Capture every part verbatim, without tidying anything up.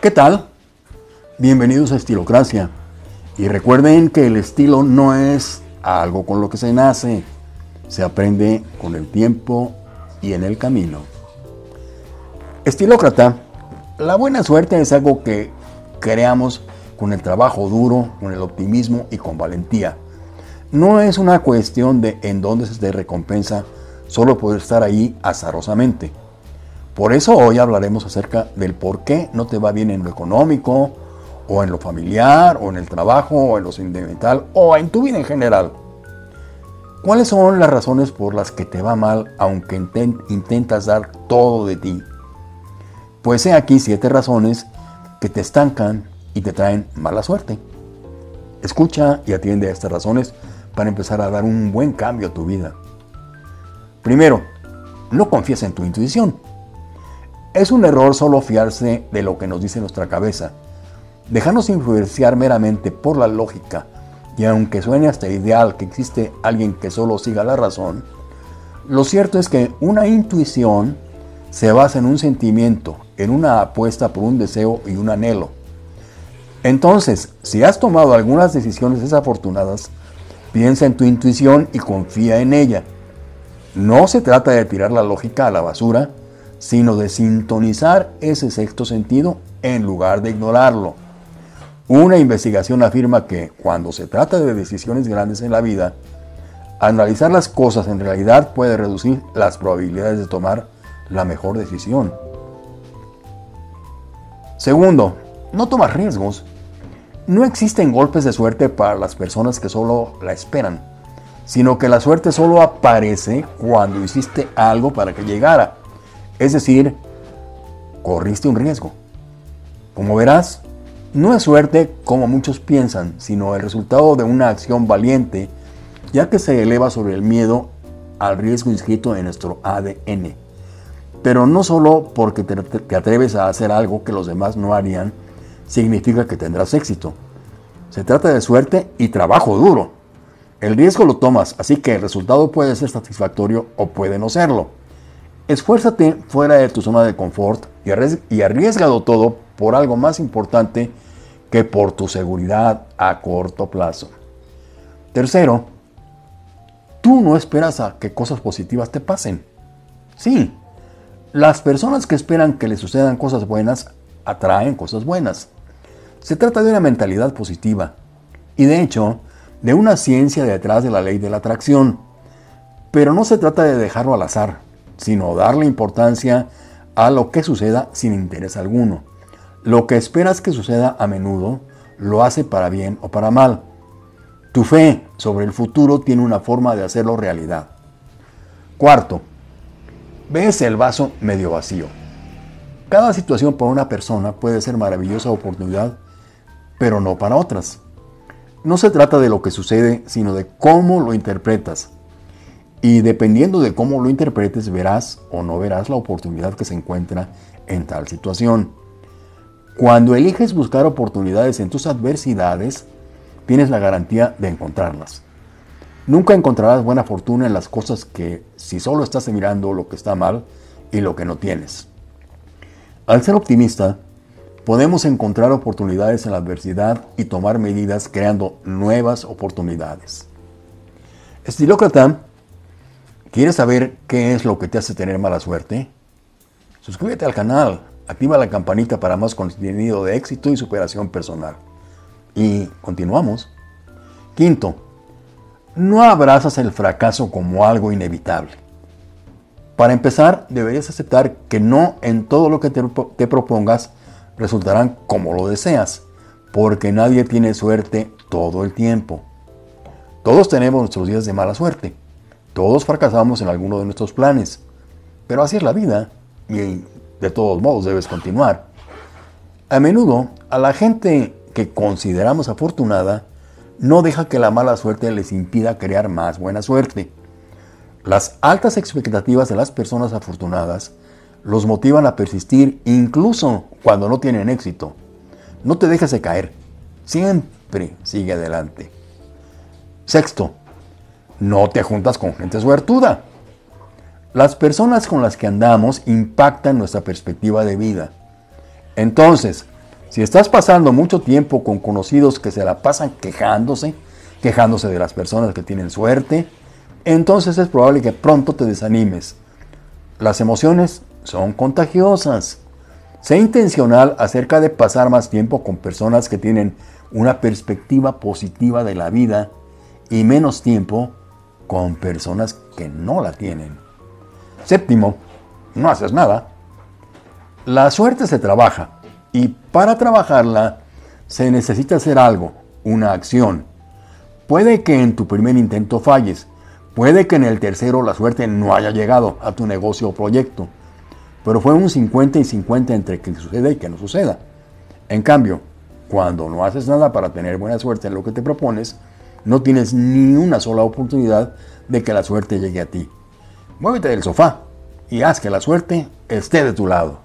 ¿Qué tal? Bienvenidos a Estilocracia. Y recuerden que el estilo no es algo con lo que se nace, se aprende con el tiempo y en el camino. Estilócrata, la buena suerte es algo que creamos con el trabajo duro, con el optimismo y con valentía. No es una cuestión de en dónde se te recompensa solo por estar ahí azarosamente. Por eso hoy hablaremos acerca del por qué no te va bien en lo económico, o en lo familiar, o en el trabajo, o en lo sentimental, o en tu vida en general. ¿Cuáles son las razones por las que te va mal aunque intent- intentas dar todo de ti? Pues he aquí siete razones que te estancan y te traen mala suerte. Escucha y atiende a estas razones para empezar a dar un buen cambio a tu vida. Primero, no confíes en tu intuición. Es un error solo fiarse de lo que nos dice nuestra cabeza. Dejarnos influenciar meramente por la lógica, y aunque suene hasta ideal que existe alguien que solo siga la razón, lo cierto es que una intuición se basa en un sentimiento, en una apuesta por un deseo y un anhelo. Entonces, si has tomado algunas decisiones desafortunadas, piensa en tu intuición y confía en ella. No se trata de tirar la lógica a la basura, sino de sintonizar ese sexto sentido en lugar de ignorarlo. Una investigación afirma que cuando se trata de decisiones grandes en la vida, analizar las cosas en realidad puede reducir las probabilidades de tomar la mejor decisión. Segundo, no tomas riesgos. No existen golpes de suerte para las personas que solo la esperan, sino que la suerte solo aparece cuando hiciste algo para que llegara. Es decir, corriste un riesgo. Como verás, no es suerte como muchos piensan, sino el resultado de una acción valiente, ya que se eleva sobre el miedo al riesgo inscrito en nuestro A D N. Pero no solo porque te, te atreves a hacer algo que los demás no harían, significa que tendrás éxito. Se trata de suerte y trabajo duro. El riesgo lo tomas, así que el resultado puede ser satisfactorio o puede no serlo. Esfuérzate fuera de tu zona de confort y, arries- y arriésgalo todo por algo más importante que por tu seguridad a corto plazo. Tercero, tú no esperas a que cosas positivas te pasen. Sí, las personas que esperan que les sucedan cosas buenas atraen cosas buenas. Se trata de una mentalidad positiva y de hecho de una ciencia detrás de la ley de la atracción. Pero no se trata de dejarlo al azar, sino darle importancia a lo que suceda sin interés alguno. Lo que esperas que suceda a menudo lo hace para bien o para mal. Tu fe sobre el futuro tiene una forma de hacerlo realidad. Cuarto, ves el vaso medio vacío. Cada situación para una persona puede ser maravillosa oportunidad, pero no para otras. No se trata de lo que sucede, sino de cómo lo interpretas. Y dependiendo de cómo lo interpretes, verás o no verás la oportunidad que se encuentra en tal situación. Cuando eliges buscar oportunidades en tus adversidades, tienes la garantía de encontrarlas. Nunca encontrarás buena fortuna en las cosas que si solo estás mirando lo que está mal y lo que no tienes. Al ser optimista, podemos encontrar oportunidades en la adversidad y tomar medidas creando nuevas oportunidades. Estilócrata, ¿quieres saber qué es lo que te hace tener mala suerte? Suscríbete al canal, activa la campanita para más contenido de éxito y superación personal. Y continuamos. Quinto, no abrazas el fracaso como algo inevitable. Para empezar, deberías aceptar que no en todo lo que te, te propongas resultarán como lo deseas, porque nadie tiene suerte todo el tiempo. Todos tenemos nuestros días de mala suerte. Todos fracasamos en alguno de nuestros planes, pero así es la vida y de todos modos debes continuar. A menudo, a la gente que consideramos afortunada, no deja que la mala suerte les impida crear más buena suerte. Las altas expectativas de las personas afortunadas los motivan a persistir incluso cuando no tienen éxito. No te dejes de caer, siempre sigue adelante. Sexto, no te juntas con gente suertuda. Las personas con las que andamos impactan nuestra perspectiva de vida. Entonces, Si estás pasando mucho tiempo con conocidos que se la pasan quejándose, quejándose de las personas que tienen suerte, entonces es probable que pronto te desanimes. Las emociones son contagiosas. Sé intencional acerca de pasar más tiempo con personas que tienen una perspectiva positiva de la vida y menos tiempo con personas que no la tienen. Séptimo, no haces nada. La suerte se trabaja y para trabajarla se necesita hacer algo, una acción. Puede que en tu primer intento falles, puede que en el tercero la suerte no haya llegado a tu negocio o proyecto, pero fue un cincuenta y cincuenta entre que suceda y que no suceda. En cambio, cuando no haces nada para tener buena suerte en lo que te propones, no tienes ni una sola oportunidad de que la suerte llegue a ti. Muévete del sofá y haz que la suerte esté de tu lado.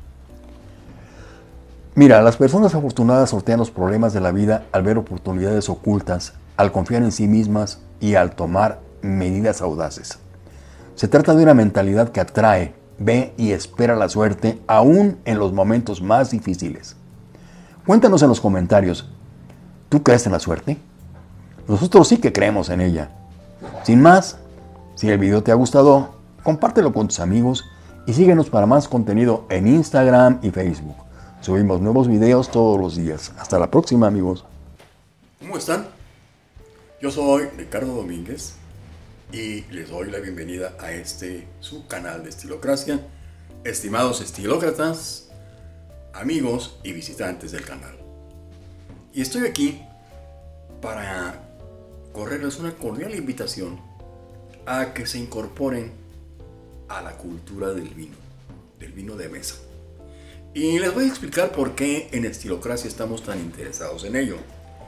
Mira, las personas afortunadas sortean los problemas de la vida al ver oportunidades ocultas, al confiar en sí mismas y al tomar medidas audaces. Se trata de una mentalidad que atrae, ve y espera la suerte aún en los momentos más difíciles. Cuéntanos en los comentarios, ¿tú crees en la suerte? Nosotros sí que creemos en ella. Sin más, si el video te ha gustado, compártelo con tus amigos y síguenos para más contenido en Instagram y Facebook. Subimos nuevos videos todos los días. Hasta la próxima, amigos. ¿Cómo están? Yo soy Ricardo Domínguez y les doy la bienvenida a este su canal de Estilocracia. Estimados estilócratas, amigos y visitantes del canal. Y estoy aquí para correrles una cordial invitación a que se incorporen a la cultura del vino, del vino de mesa. Y les voy a explicar por qué en Estilocracia estamos tan interesados en ello.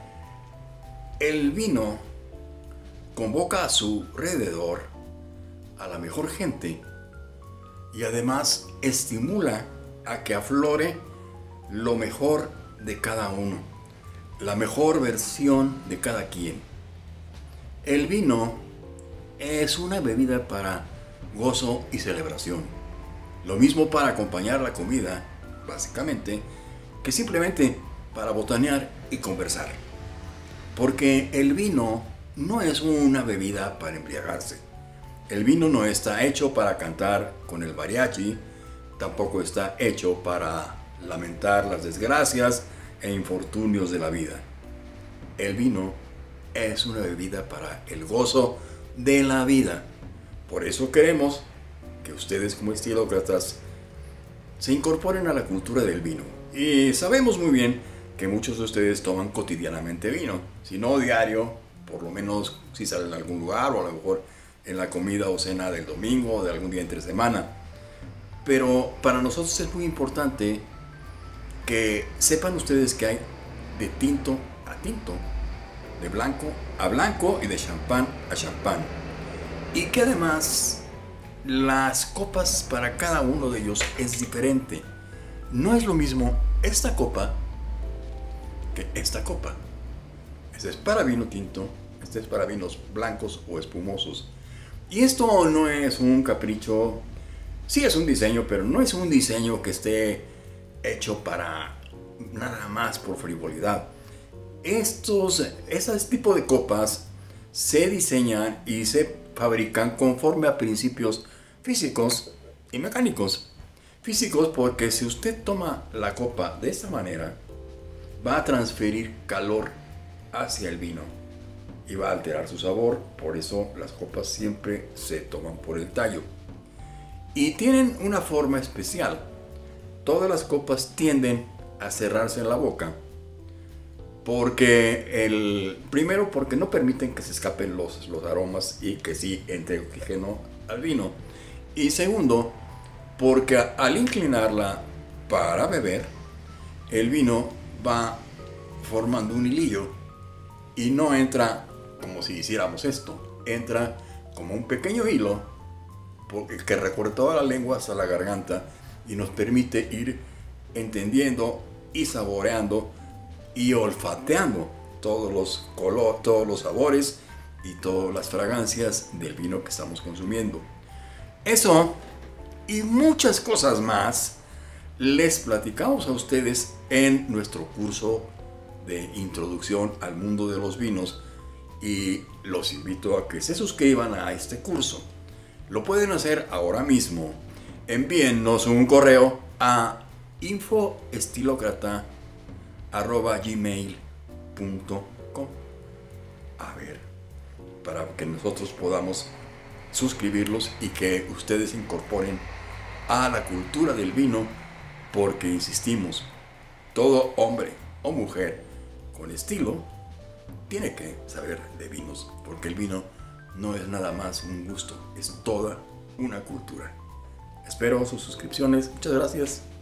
El vino convoca a su alrededor a la mejor gente y además estimula a que aflore lo mejor de cada uno, la mejor versión de cada quien. El vino es una bebida para gozo y celebración. Lo mismo para acompañar la comida, básicamente, que simplemente para botanear y conversar. Porque el vino no es una bebida para embriagarse. El vino no está hecho para cantar con el mariachi, tampoco está hecho para lamentar las desgracias e infortunios de la vida. El vino es una bebida para el gozo de la vida. Por eso queremos que ustedes como estilócratas se incorporen a la cultura del vino. Y sabemos muy bien que muchos de ustedes toman cotidianamente vino, si no diario, por lo menos si salen a algún lugar o a lo mejor en la comida o cena del domingo o de algún día entre semana. Pero para nosotros es muy importante que sepan ustedes que hay de tinto a tinto, de blanco a blanco y de champán a champán. Y que además las copas para cada uno de ellos es diferente. No es lo mismo esta copa que esta copa. Este es para vino tinto, este es para vinos blancos o espumosos. Y esto no es un capricho, sí es un diseño, pero no es un diseño que esté hecho para nada más por frivolidad. Estos, este tipo de copas se diseñan y se fabrican conforme a principios físicos y mecánicos. Físicos porque si usted toma la copa de esta manera, va a transferir calor hacia el vino y va a alterar su sabor. Por eso las copas siempre se toman por el tallo. Y tienen una forma especial. Todas las copas tienden a cerrarse en la boca. Porque el primero porque no permiten que se escapen los, los aromas y que sí entre oxígeno al vino. Y segundo, porque al inclinarla para beber, el vino va formando un hilillo y no entra como si hiciéramos esto, entra como un pequeño hilo que recorre toda la lengua hasta la garganta y nos permite ir entendiendo y saboreando y olfateando todos los colores, todos los sabores y todas las fragancias del vino que estamos consumiendo. Eso y muchas cosas más les platicamos a ustedes en nuestro curso de introducción al mundo de los vinos y los invito a que se suscriban a este curso. Lo pueden hacer ahora mismo. Envíennos un correo a info estilócrata arroba gmail punto com. A ver, para que nosotros podamos suscribirlos y que ustedes incorporen a la cultura del vino, porque insistimos, todo hombre o mujer con estilo tiene que saber de vinos, porque el vino no es nada más un gusto, es toda una cultura. Espero sus suscripciones. Muchas gracias.